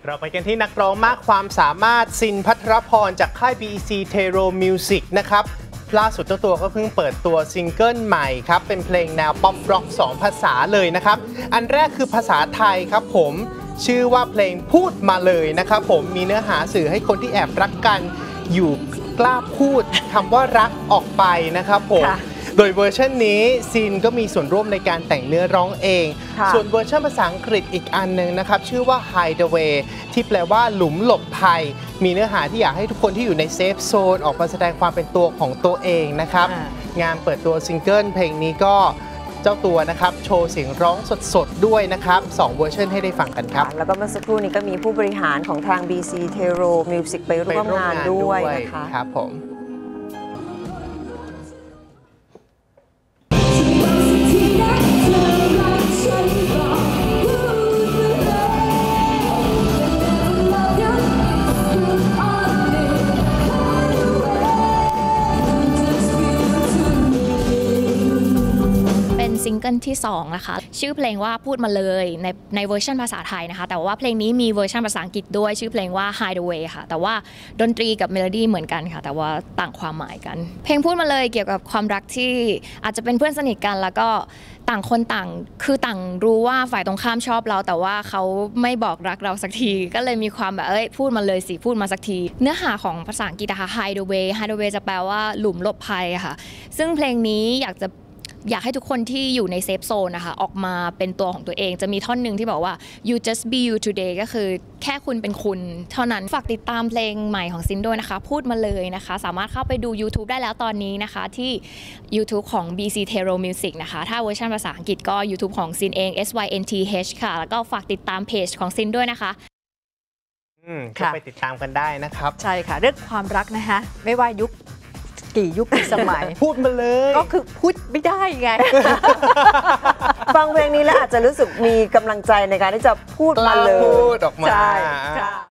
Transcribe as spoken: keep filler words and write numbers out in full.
เราไปกันที่นักร้องมากความสามารถซินภัทรพรจากค่าย บี อี ซี Tero Music นะครับล่าสุดเจ้าตัวก็เพิ่งเปิดตัวซิงเกิลใหม่ครับเป็นเพลงแนวป๊อปร็อกสองภาษาเลยนะครับอันแรกคือภาษาไทยครับผมชื่อว่าเพลงพูดมาเลยนะครับผมมีเนื้อหาสื่อให้คนที่แอบรักกันอยู่กล้าพูดคำว่ารักออกไปนะครับผมโดยเวอร์ชันนี้ซินก็มีส่วนร่วมในการแต่งเนื้อร้องเองส่วนเวอร์ชันภาษาอังกฤษอีกอันหนึ่งนะครับชื่อว่า Hideaway ที่แปลว่าหลุมหลบภัยมีเนื้อหาที่อยากให้ทุกคนที่อยู่ในเซฟโซนออกมาแสดงความเป็นตัวของตัวเองนะครับงานเปิดตัวซิงเกิลเพลงนี้ก็เจ้าตัวนะครับโชว์เสียงร้องสดๆด้วยนะครับสองเวอร์ชันให้ได้ฟังกันครับแล้วก็เมื่อสักครู่นี้ก็มีผู้บริหารของทาง บี ซี Tero Music ไปร่วมงานด้วยนะคะครับผมซิงเกิลที่สองนะคะชื่อเพลงว่าพูดมาเลยในในเวอร์ชันภาษาไทยนะคะแต่ว่าเพลงนี้มีเวอร์ชันภาษาอังกฤษด้วยชื่อเพลงว่า Hideaway ค่ะแต่ว่าดนตรีกับเมโลดี้เหมือนกันค่ะแต่ว่าต่างความหมายกันเพลงพูดมาเลยเกี่ยวกับความรักที่อาจจะเป็นเพื่อนสนิทกันแล้วก็ต่างคนต่างคือต่างรู้ว่าฝ่ายตรงข้ามชอบเราแต่ว่าเขาไม่บอกรักเราสักทีก็เลยมีความแบบเอ้ยพูดมาเลยสิพูดมาสักทีเนื้อหาของภาษาอังกฤษนะคะ Hideaway Hideaway จะแปลว่าหลุมหลบภัยค่ะซึ่งเพลงนี้อยากจะอยากให้ทุกคนที่อยู่ในเซฟโซนนะคะออกมาเป็นตัวของตัวเองจะมีท่อนหนึ่งที่บอกว่า you just be you today ก็คือแค่คุณเป็นคุณเท่านั้นฝากติดตามเพลงใหม่ของซินด้วยนะคะพูดมาเลยนะคะสามารถเข้าไปดู YouTube ได้แล้วตอนนี้นะคะที่ YouTube ของ บี ซี Tero Music นะคะถ้าเวอร์ชันภาษาอังกฤษก็ YouTube ของซินเอง เอส วาย เอ็น ที เอช ค่ะแล้วก็ฝากติดตามเพจของซินด้วยนะคะอืมก็ไปติดตามกันได้นะครับใช่ค่ะเรื่องความรักนะคะไม่ว่ายุคกี่ยุคกี่สมัยพูดมาเลยก็คือพูดไม่ได้ไงฟังเพลงนี้แล้วอาจจะรู้สึกมีกำลังใจในการที่จะพูดมาเลยพูดออกมาใช่